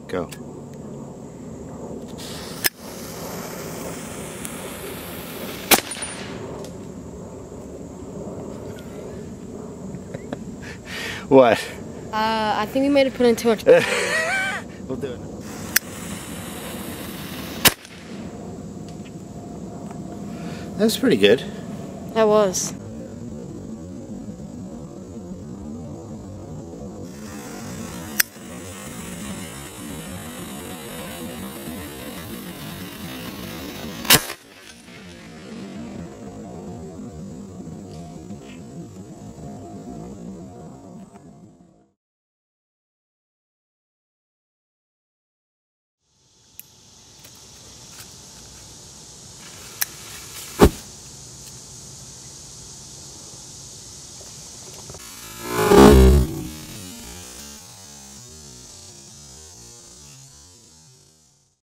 Go. What? I think we might have put in too much. We'll do it. That's pretty good. That was.